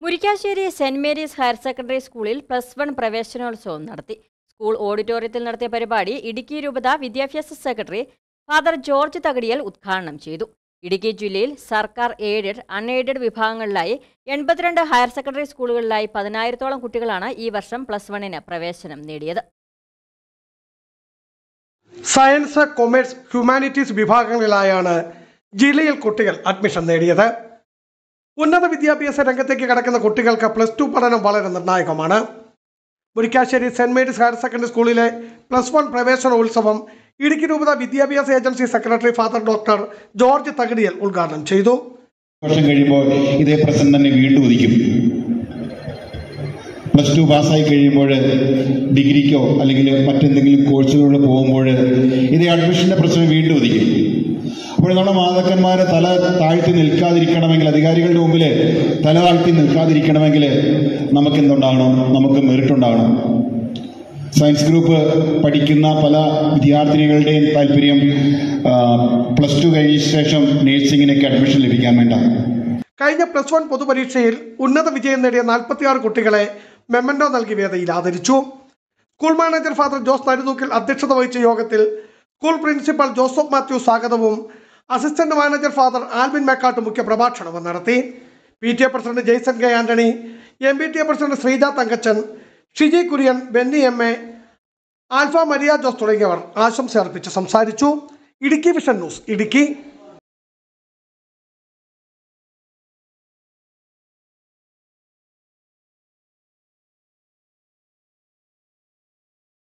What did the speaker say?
Murickassery saint Mary's higher secondary സ്കൂളിൽ +1 പ്രവേശനോത്സവം നടത്തി. സ്കൂൾ ഓഡിറ്റോറിയത്തിൽ നടത്തിയ പരിപാടി ഇടുക്കി രൂപത വിദ്യാഭ്യാസ സെക്രട്ടറി ഫാദർ ജോർജ് തകടിയൽ ഉദ്ഘാടനം ചെയ്തു. ഇടുക്കി ജില്ലയിൽ സർക്കാർ എയ്ഡഡ്, അൺഎയ്ഡഡ് വിഭാഗങ്ങളിലായി 82 ഹയർ സെക്കൻഡറി സ്കൂളുകളിലായി 10,000-ഓളം കുട്ടികളാണ് ഈ വർഷം +1-ന് പ്രവേശനം നേടിയത്. സയൻസ്, കൊമേഴ്സ്, ഹ്യൂമാനിറ്റീസ് വിഭാഗങ്ങളിലായാണ് ജില്ലയിൽ കുട്ടികൾ അഡ്മിഷൻ നേടിയത്. ഉന്നത വിദ്യാഭ്യാസ രംഗത്തേക്ക് കടക്കുന്ന കുട്ടികൾക്ക് +2 പഠനം വളരെ നിർണായകമാണ്. Murickassery saint Mary's higher secondary സ്കൂളിലെ +1 പ്രവേശനോത്സവം ഇടുക്കി രൂപത വിദ്യാഭ്യാസ agency secretary father doctor George Thakadiyel ഉദ്ഘാടനം ചെയ്തു. വർഷം കഴിയുമ്പോൾ ഇതേ പ്രശ്നം തന്നെ വീണ്ടും ഉദിക്കും. +2 പാസ്സായി കഴിയുമ്പോൾ ഡിഗ്രിക്കോ അല്ലെങ്കിൽ മറ്റെന്തെങ്കിലും കോഴ്സുകളിലൂടെ പോകുമ്പോൾ ഇതേ അഡ്മിഷന്റെ പ്രശ്നം വീണ്ടും ഉദിക്കും. അപ്പോൾ നമ്മുടെ മാതാക്കന്മാരെ തല താഴ്ത്തി നിൽക്കാതിരിക്കണമെങ്കിൽ, അധികാരികളുടെ മുമ്പിൽ തല താഴ്ത്തി നിൽക്കാതിരിക്കണമെങ്കിൽ നമുക്ക് എന്തുണ്ടാകണം? നമുക്ക് മെറിറ്റ് ഉണ്ടാകണം. സയൻസ് ഗ്രൂപ്പ് പഠിക്കുന്ന പല വിദ്യാർത്ഥിനികളുടെയും താല്പര്യം +2 കഴിഞ്ഞ ശേഷം നേഴ്സിംഗിനൊക്കെ അഡ്മിഷൻ ലഭിക്കാൻ വേണ്ടിയാണ്. കഴിഞ്ഞ +1 പൊതുപരീക്ഷയിൽ ഉന്നത വിജയം നേടിയ 46 കുട്ടികളെ മെമ്മന്റോ നൽകി വേദിയിൽ ആദരിച്ചു. School manager father Jose Naruthookil അധ്യക്ഷത വഹിച്ച യോഗത്തിൽ സ്കൂൾ പ്രിൻസിപ്പൽ ജോസഫ് മാത്യു സ്വാഗതവും assistant manager father Alvin Mekkatt മുഖ്യ പ്രഭാഷണവും നടത്തി. PTA president Jaison K Antony, MPTA president Sreeja Thankachan, Shiji Kurian, Benny MA, Alpha Maria Jose തുടങ്ങിയവർ ആശംസ അർപ്പിച്ച് സംസാരിച്ചു. Idukki vision news, Idukki.